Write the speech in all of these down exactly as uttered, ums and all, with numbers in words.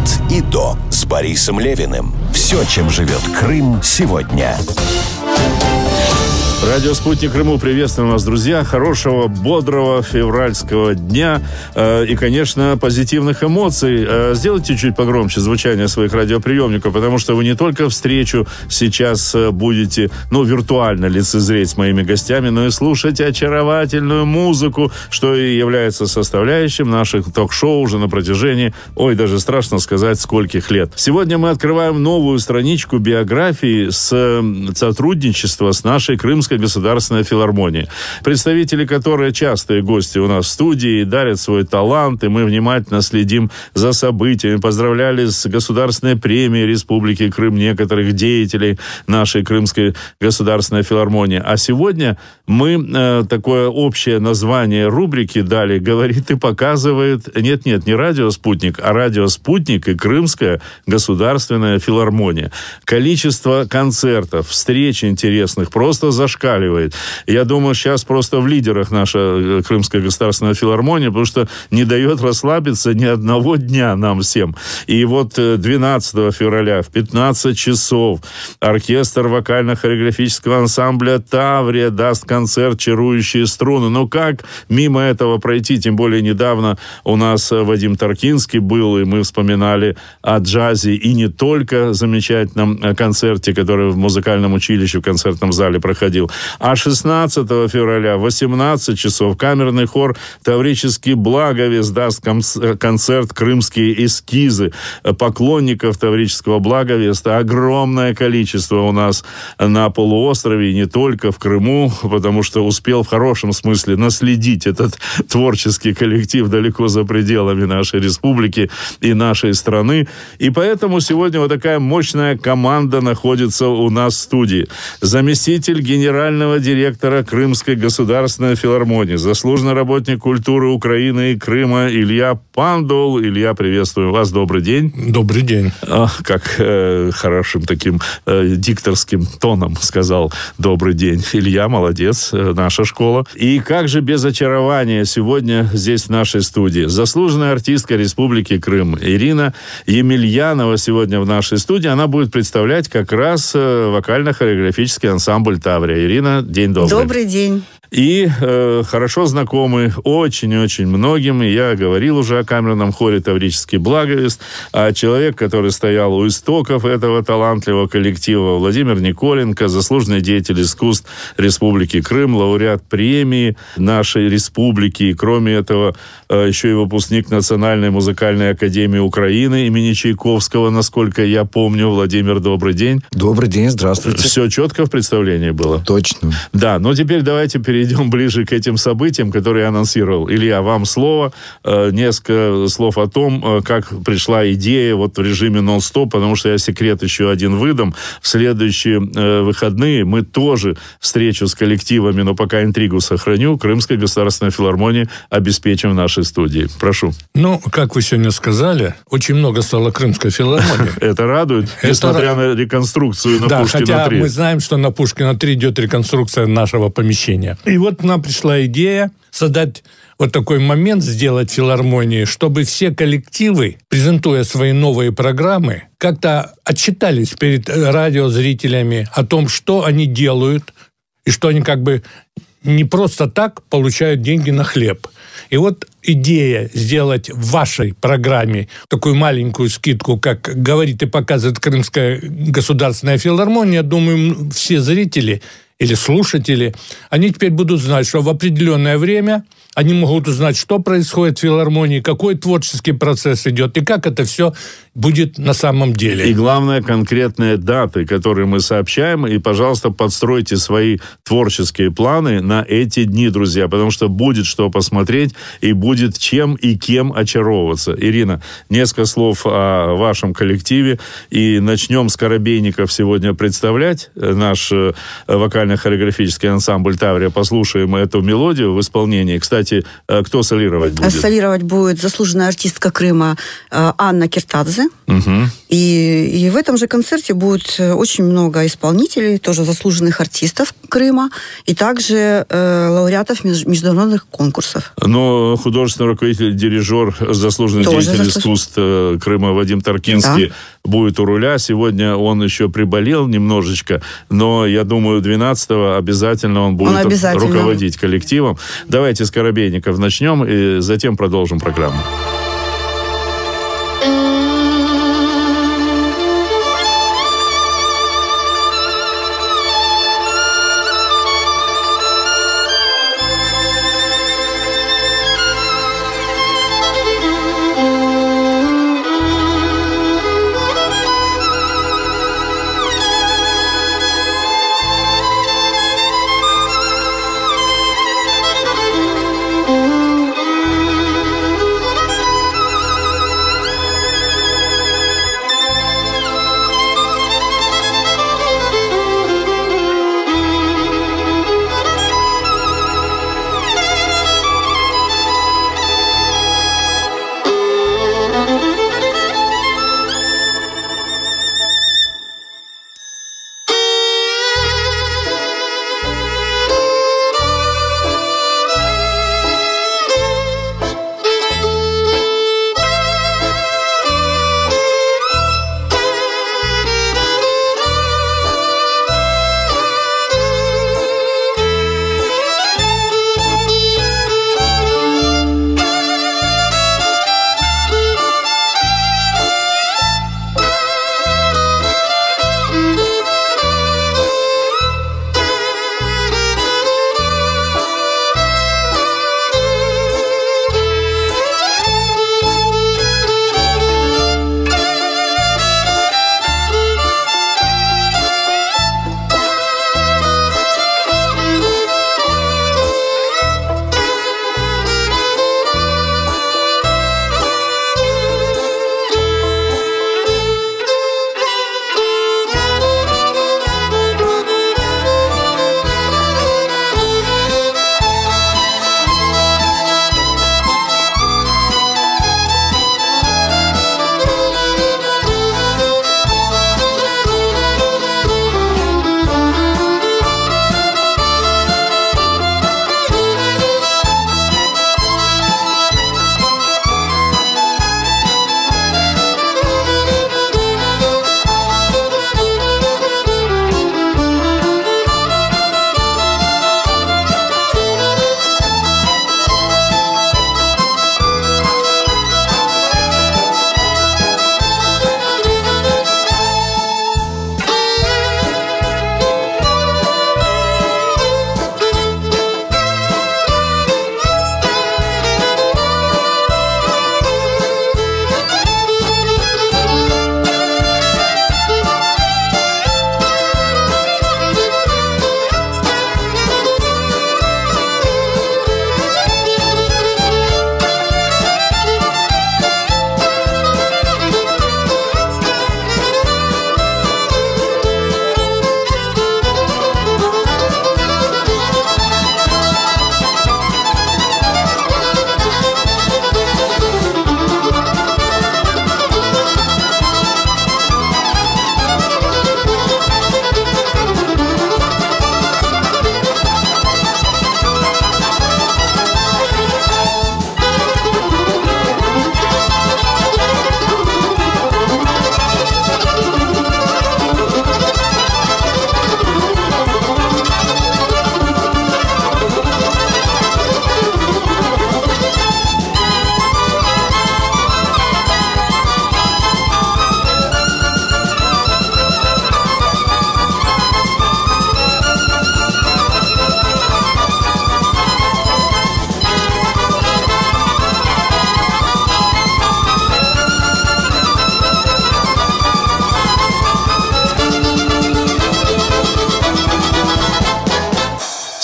и до с Борисом Левиным. Все, чем живет Крым сегодня. Радио «Спутник Крыму» приветствуем вас, друзья. Хорошего, бодрого февральского дня э, и, конечно, позитивных эмоций. Э, сделайте чуть погромче звучание своих радиоприемников, потому что вы не только встречу сейчас будете, ну, виртуально лицезреть с моими гостями, но и слушать очаровательную музыку, что и является составляющим наших ток-шоу уже на протяжении, ой, даже страшно сказать, скольких лет. Сегодня мы открываем новую страничку биографии с сотрудничества с нашей Крымской государственной филармонией, представители которой частые гости у нас в студии, дарят свой талант, и мы внимательно следим за событиями. Поздравляли с государственной премией Республики Крым некоторых деятелей нашей Крымской государственной филармонии. А сегодня мы э, такое общее название рубрики дали, говорит и показывает, нет-нет, не радио «Спутник», а радио «Спутник» и Крымская государственная филармония. Количество концертов, встреч интересных просто зашкаливает. Я думаю, сейчас просто в лидерах наша Крымская государственная филармония, потому что не дает расслабиться ни одного дня нам всем. И вот двенадцатого февраля в пятнадцать часов оркестр вокально-хореографического ансамбля «Таврия» даст концерт «Чарующие струны». Ну как мимо этого пройти? Тем более недавно у нас Вадим Таркинский был, и мы вспоминали о джазе и не только замечательном концерте, который в музыкальном училище в концертном зале проходил. А шестнадцатого февраля в восемнадцать часов камерный хор «Таврический благовест» даст концерт «Крымские эскизы». Поклонников Таврического благовеста огромное количество у нас на полуострове, и не только в Крыму, потому что успел в хорошем смысле наследить этот творческий коллектив далеко за пределами нашей республики и нашей страны. И поэтому сегодня вот такая мощная команда находится у нас в студии. Заместитель генерального генерального директора Крымской государственной филармонии, заслуженный работник культуры Украины и Крыма Илья Пандул. Илья, приветствую вас, добрый день. Добрый день. А, как э, хорошим таким э, дикторским тоном сказал «добрый день». Илья, молодец, э, наша школа. И как же без очарования сегодня здесь в нашей студии заслуженная артистка Республики Крым Ирина Емельянова сегодня в нашей студии. Она будет представлять как раз э, вокально-хореографический ансамбль «Таврия». Ирина, день добрый. Добрый день. И э, хорошо знакомы очень-очень многим, и я говорил уже о камерном хоре «Таврический благовест», а человек, который стоял у истоков этого талантливого коллектива, Владимир Николенко, заслуженный деятель искусств Республики Крым, лауреат премии нашей республики, и кроме этого э, еще и выпускник Национальной музыкальной академии Украины имени Чайковского, насколько я помню. Владимир, добрый день. Добрый день, здравствуйте. Все четко в представлении было? Точно. Да, но теперь давайте перейдем Перейдем ближе к этим событиям, которые я анонсировал. Илья, вам слово. Э, несколько слов о том, э, как пришла идея вот в режиме нон-стоп, потому что я секрет еще один выдам. В следующие э, выходные мы тоже встречу с коллективами, но пока интригу сохраню, Крымской государственной филармонии обеспечим в нашей студии. Прошу. Ну, как вы сегодня сказали, очень много стало Крымской филармонии. Это радует, несмотря на реконструкцию на Пушкина три. Да, хотя мы знаем, что на Пушкина три идет реконструкция нашего помещения. И вот нам пришла идея создать вот такой момент, сделать филармонии, чтобы все коллективы, презентуя свои новые программы, как-то отчитались перед радиозрителями о том, что они делают, и что они как бы не просто так получают деньги на хлеб. И вот идея сделать в вашей программе такую маленькую скидку, как говорит и показывает Крымская государственная филармония, думаю, все зрители или слушатели, они теперь будут знать, что в определенное время они могут узнать, что происходит в филармонии, какой творческий процесс идет и как это все будет на самом деле. И главное, конкретные даты, которые мы сообщаем. И, пожалуйста, подстройте свои творческие планы на эти дни, друзья, потому что будет что посмотреть и будет чем и кем очаровываться. Ирина, несколько слов о вашем коллективе. И начнем с Коробейников сегодня представлять наш вокальный вокально-хореографический ансамбль «Таврия». Послушаем эту мелодию в исполнении. Кстати, кто солировать будет? Солировать будет заслуженная артистка Крыма Анна Киртадзе. Угу. И, и в этом же концерте будет очень много исполнителей, тоже заслуженных артистов Крыма, и также э, лауреатов международных конкурсов. Но художественный руководитель, дирижер, заслуженный тоже деятель заслуж... искусств Крыма Вадим Таркинский, да, будет у руля. Сегодня он еще приболел немножечко, но я думаю, двенадцатого обязательно он будет он обязательно. руководить коллективом. Давайте с Коробейников начнем и затем продолжим программу.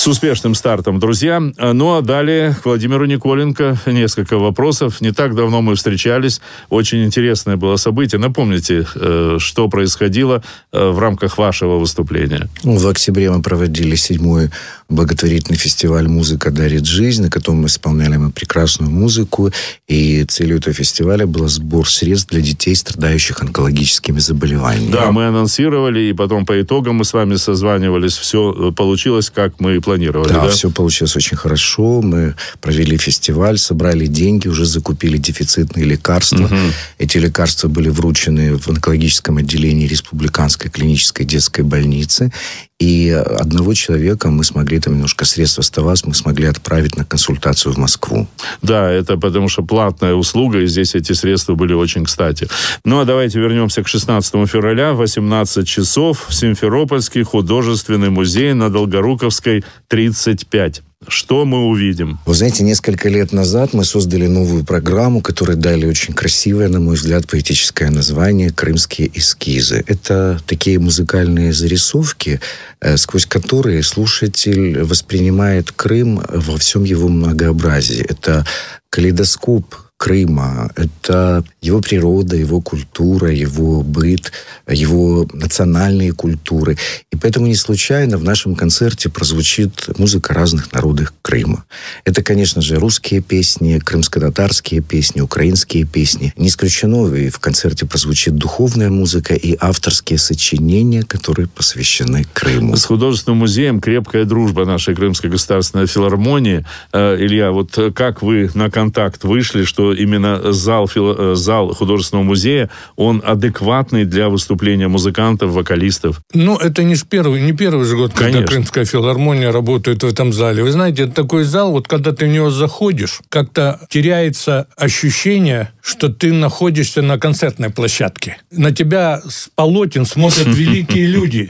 С успешным стартом, друзья. Ну, а далее к Владимиру Николенко несколько вопросов. Не так давно мы встречались. Очень интересное было событие. Напомните, что происходило в рамках вашего выступления. В октябре мы проводили седьмой благотворительный фестиваль «Музыка дарит жизнь», на котором мы исполняли мы прекрасную музыку. И целью этого фестиваля был сбор средств для детей, страдающих онкологическими заболеваниями. Да, мы анонсировали, и потом по итогам мы с вами созванивались. Все получилось, как мы и планировали. Да, да, все получилось очень хорошо. Мы провели фестиваль, собрали деньги, уже закупили дефицитные лекарства. Угу. Эти лекарства были вручены в онкологическом отделении Республиканской клинической детской больницы. И одного человека мы смогли, там немножко средств оставалось, мы смогли отправить на консультацию в Москву. Да, это потому что платная услуга, и здесь эти средства были очень кстати. Ну, а давайте вернемся к шестнадцатому февраля, восемнадцать часов, Симферопольский художественный музей на Долгоруковской, тридцать пять. Что мы увидим? Вы знаете, несколько лет назад мы создали новую программу, которой дали очень красивое, на мой взгляд, поэтическое название «Крымские эскизы». Это такие музыкальные зарисовки, сквозь которые слушатель воспринимает Крым во всем его многообразии. Это калейдоскоп Крыма. Это его природа, его культура, его быт, его национальные культуры. И поэтому не случайно в нашем концерте прозвучит музыка разных народов Крыма. Это, конечно же, русские песни, крымско-татарские песни, украинские песни. Не исключено, и в концерте прозвучит духовная музыка и авторские сочинения, которые посвящены Крыму. С художественным музеем крепкая дружба нашей Крымской государственной филармонии. Илья, вот как вы на контакт вышли, что именно зал, зал художественного музея, он адекватный для выступления музыкантов, вокалистов? Ну, это не, первый, не первый же год, когда Конечно. Крымская филармония работает в этом зале. Вы знаете, это такой зал, вот когда ты в него заходишь, как-то теряется ощущение, что ты находишься на концертной площадке. На тебя с полотен смотрят великие люди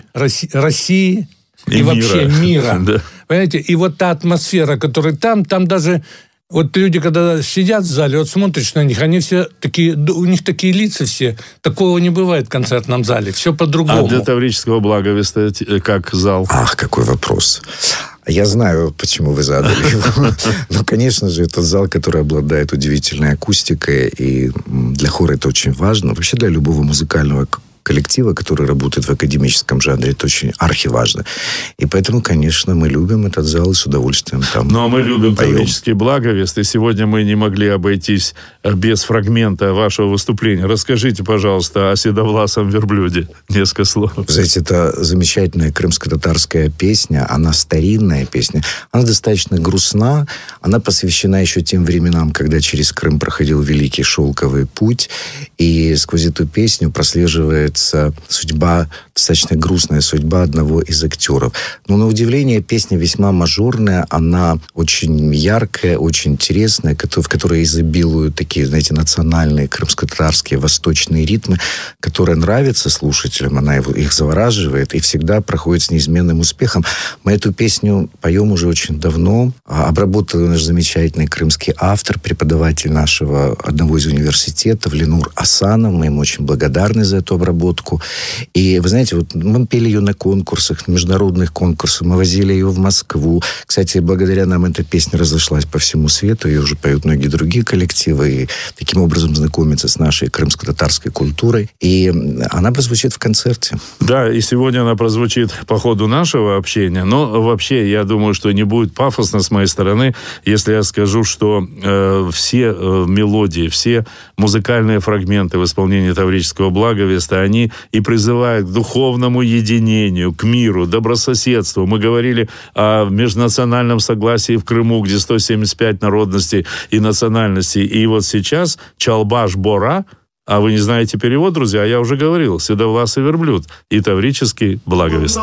России и вообще мира. Понимаете? И вот та атмосфера, которая там, там даже... Вот люди, когда сидят в зале, вот смотришь на них, они все такие, у них такие лица все. Такого не бывает в концертном зале. Все по-другому. А для Таврического благовеста как зал? Ах, какой вопрос. Я знаю, почему вы задали его. Ну, конечно же, это зал, который обладает удивительной акустикой, и для хора это очень важно. Вообще для любого музыкального коллектива, который работает в академическом жанре, это очень архиважно. И поэтому, конечно, мы любим этот зал и с удовольствием там Ну, а мы любим поем. Таврический благовест, и сегодня мы не могли обойтись без фрагмента вашего выступления. Расскажите, пожалуйста, о седовласом верблюде. Несколько слов. Знаете, это замечательная крымско-татарская песня, она старинная песня, она достаточно грустна, она посвящена еще тем временам, когда через Крым проходил Великий Шелковый путь, и сквозь эту песню прослеживает судьба, достаточно грустная судьба одного из актеров. Но, на удивление, песня весьма мажорная, она очень яркая, очень интересная, в которой изобилуют такие, знаете, национальные крымско-татарские восточные ритмы, которые нравятся слушателям, она их завораживает и всегда проходит с неизменным успехом. Мы эту песню поем уже очень давно, обработал наш замечательный крымский автор, преподаватель нашего одного из университетов, Ленур Асанов, мы ему очень благодарны за эту обработку. И, вы знаете, вот мы пели ее на конкурсах, на международных конкурсах, мы возили ее в Москву. Кстати, благодаря нам эта песня разошлась по всему свету, ее уже поют многие другие коллективы, и таким образом знакомиться с нашей крымско-татарской культурой. И она прозвучит в концерте. Да, и сегодня она прозвучит по ходу нашего общения, но вообще, я думаю, что не будет пафосно с моей стороны, если я скажу, что э, все э, мелодии, все музыкальные фрагменты в исполнении Таврического благовеста, они и призывают к духовному единению, к миру, добрососедству. Мы говорили о межнациональном согласии в Крыму, где сто семьдесят пять народностей и национальностей. И вот сейчас Чалбаш-Бора, а вы не знаете перевод, друзья, я уже говорил, седовласый верблюд и Таврический благовест.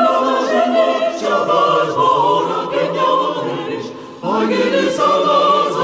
Agili sana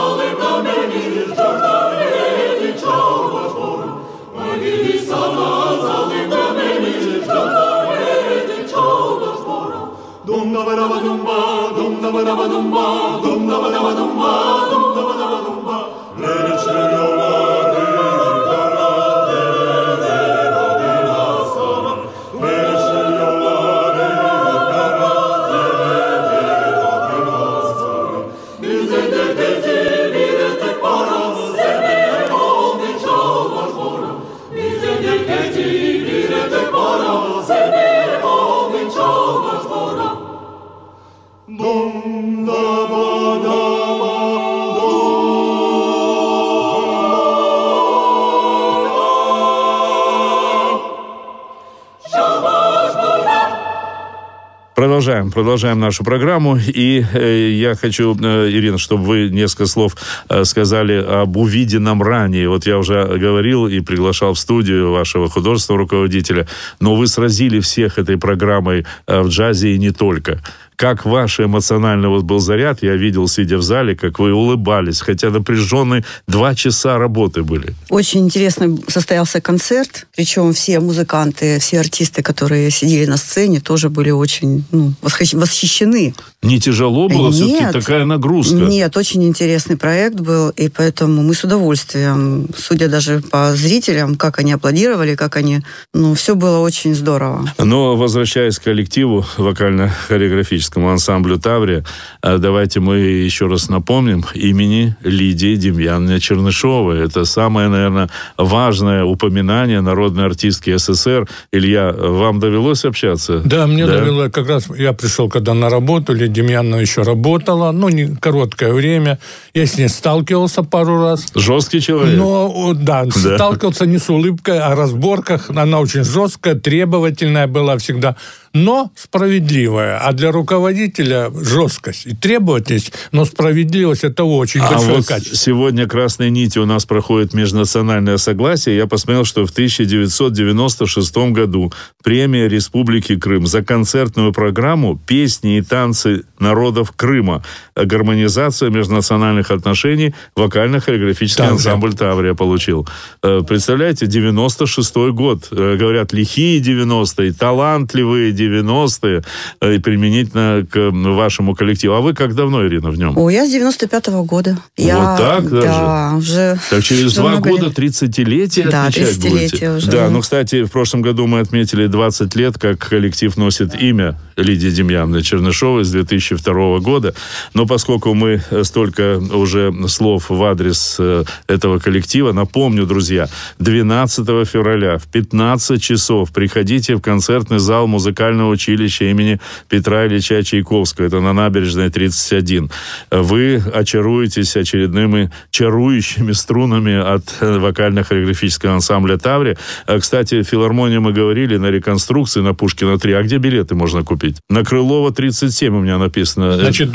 Продолжаем, продолжаем нашу программу. И э, я хочу, э, Ирина, чтобы вы несколько слов э, сказали об увиденном ранее. Вот я уже говорил и приглашал в студию вашего художественного руководителя, но вы сразили всех этой программой э, в джазе и не только. Как ваш эмоциональный вот был заряд, я видел, сидя в зале, как вы улыбались, хотя напряженные два часа работы были. Очень интересно состоялся концерт, причем все музыканты, все артисты, которые сидели на сцене, тоже были очень ну, восхищены. Не тяжело было? Нет, все-таки такая нагрузка? Нет, очень интересный проект был, и поэтому мы с удовольствием, судя даже по зрителям, как они аплодировали, как они... Ну, все было очень здорово. Но, возвращаясь к коллективу вокально-хореографическому, ансамблю «Таврия», давайте мы еще раз напомним имени Лидии Демьяновны Чернышовой. Это самое, наверное, важное упоминание народной артистки СССР. Илья, вам довелось общаться? Да, мне да? довелось. Как раз я пришел, когда на работу, Лидия Демьяновна еще работала, ну, не короткое время. Я с ней сталкивался пару раз. Жесткий человек? Но, да, да, сталкивался не с улыбкой, а разборках. Она очень жесткая, требовательная была всегда, но справедливая. А для руководителя жесткость и требовательность, но справедливость – это очень а большое вот качество. Сегодня красной нитью у нас проходит межнациональное согласие. Я посмотрел, что в тысяча девятьсот девяносто шестом году премия Республики Крым за концертную программу «Песни и танцы народов Крыма. Гармонизация межнациональных отношений» вокально-хореографический ансамбль «Таврия» получил. Представляете, девяносто шестой год. Говорят, лихие девяностые, талантливые девяностые, и применительно к вашему коллективу. А вы как давно, Ирина, в нем? О, я с девяносто пятого года. Я, вот так даже? Да, уже... Так через два года тридцатилетие да, отмечать будете? Уже. Да, ну, кстати, в прошлом году мы отметили двадцать лет, как коллектив носит имя Лидии Демьяновны Чернышовой с две тысячи второго года. Но поскольку мы столько уже слов в адрес этого коллектива, напомню, друзья, двенадцатого февраля в пятнадцать часов приходите в концертный зал музыкального училища имени Петра Ильича Чайковского. Это на набережной тридцать один. Вы очаруетесь очередными чарующими струнами от вокально-хореографического ансамбля «Таврия». Кстати, в филармонии мы говорили на реконструкции на Пушкина три. А где билеты можно купить? На Крылова тридцать семь у меня написано. Значит,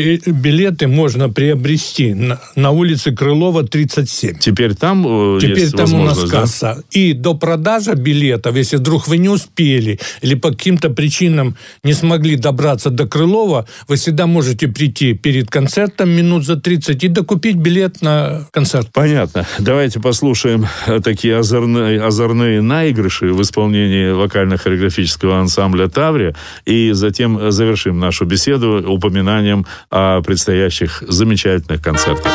билеты можно приобрести на, на улице Крылова тридцать семь. Теперь там Теперь есть там у нас да? касса. И до продажи билетов, если вдруг вы не успели или по каким-то причинам не смогли добраться до Крылова, вы всегда можете прийти перед концертом минут за тридцать и докупить билет на концерт. Понятно. Давайте послушаем такие озорные, озорные наигрыши в исполнении вокально-хореографического ансамбля «Таврия», и затем завершим нашу беседу упоминанием о предстоящих замечательных концертах.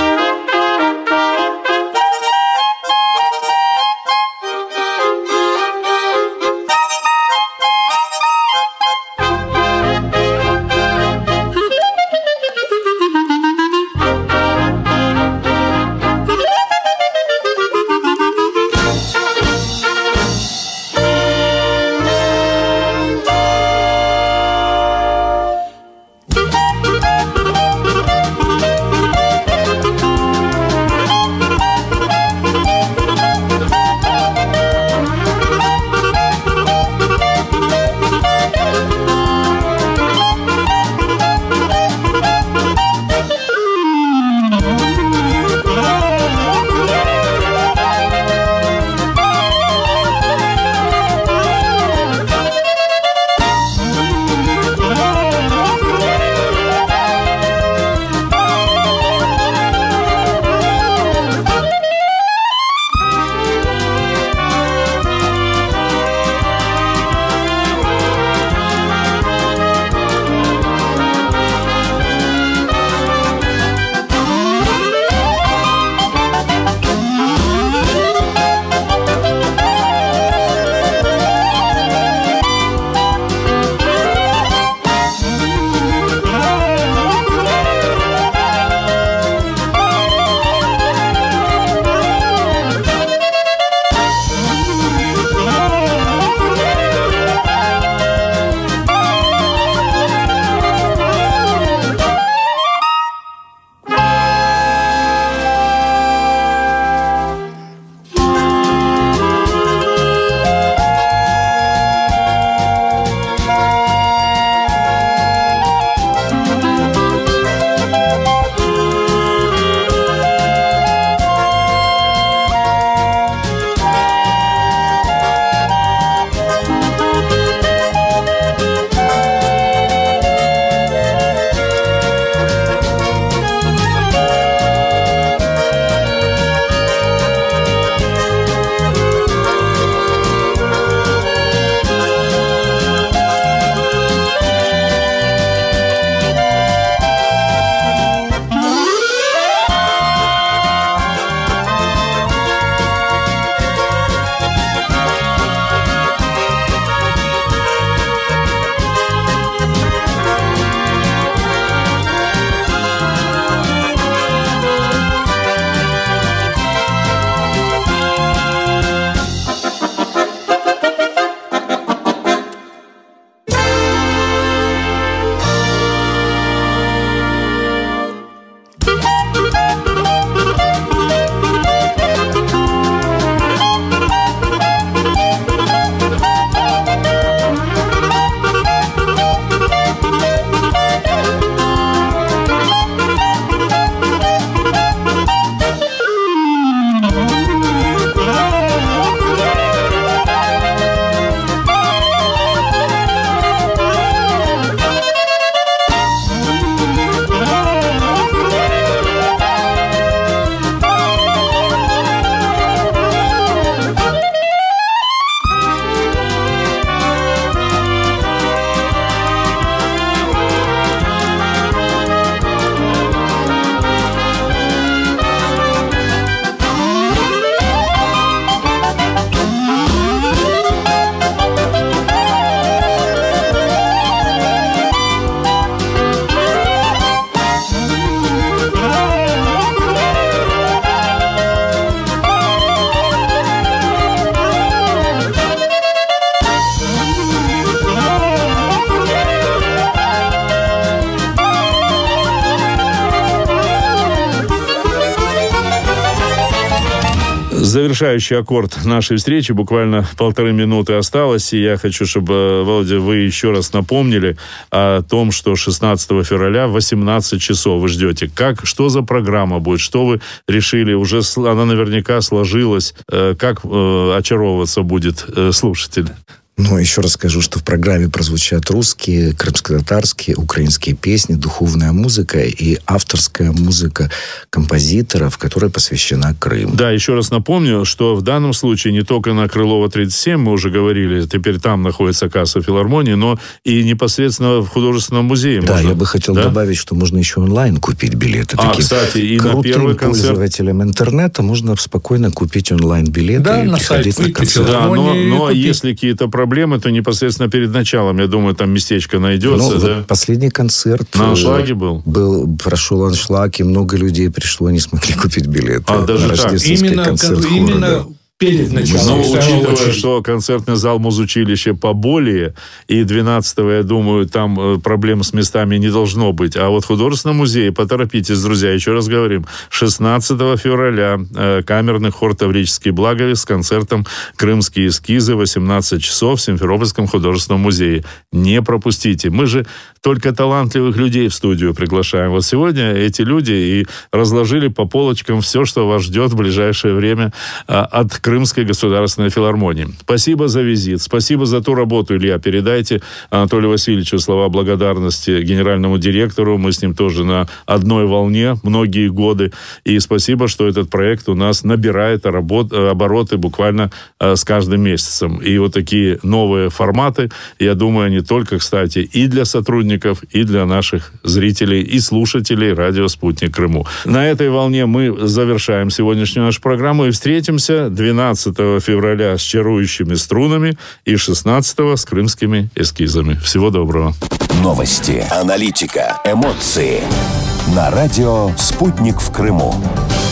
Завершающий аккорд нашей встречи. Буквально полторы минуты осталось. И я хочу, чтобы, Володя, вы еще раз напомнили о том, что шестнадцатого февраля в восемнадцать часов вы ждете. Как, что за программа будет? Что вы решили? Уже она наверняка сложилась. Как э, очаровываться будет э, слушатель? Ну, еще раз скажу, что в программе прозвучат русские, крымско-татарские, украинские песни, духовная музыка и авторская музыка композиторов, которая посвящена Крыму. Да, еще раз напомню, что в данном случае не только на Крылова тридцать семь, мы уже говорили, теперь там находится касса филармонии, но и непосредственно в художественном музее. Да, можно, я бы хотел да? добавить, что можно еще онлайн купить билеты. А, Таким кстати, и на первый концерт... пользователям интернета можно спокойно купить онлайн-билеты да, и на приходить сайт на концерт. Да, но, но купить. если какие-то проблемы, то непосредственно перед началом, я думаю, там местечко найдется. Ну, да? вот последний концерт На аншлаге был? был? Прошел аншлаг, и много людей пришло, не смогли купить билеты. А, даже так? Рождественский Именно, концерт хора, именно да. перед началом. Но в первую учитывая, очередь. что концертный зал музучилища поболее, и двенадцатого, я думаю, там проблем с местами не должно быть. А вот в художественном музее, поторопитесь, друзья, еще раз говорим, шестнадцатого февраля э, камерный хор «Таврический благовест» с концертом «Крымские эскизы» в восемнадцать часов в Симферопольском художественном музее. Не пропустите. Мы же только талантливых людей в студию приглашаем. Вот сегодня эти люди и разложили по полочкам все, что вас ждет в ближайшее время э, от Крымской государственной филармонии. Спасибо за визит. Спасибо за ту работу, Илья. Передайте Анатолию Васильевичу слова благодарности генеральному директору. Мы с ним тоже на одной волне многие годы. И спасибо, что этот проект у нас набирает обороты буквально с каждым месяцем. И вот такие новые форматы, я думаю, они только, кстати, и для сотрудников, и для наших зрителей и слушателей радио «Спутник Крыму». На этой волне мы завершаем сегодняшнюю нашу программу и встретимся двенадцатого февраля с чарующими струнами и шестнадцатого с крымскими эскизами. Всего доброго. Новости, аналитика, эмоции. На радио «Спутник в Крыму».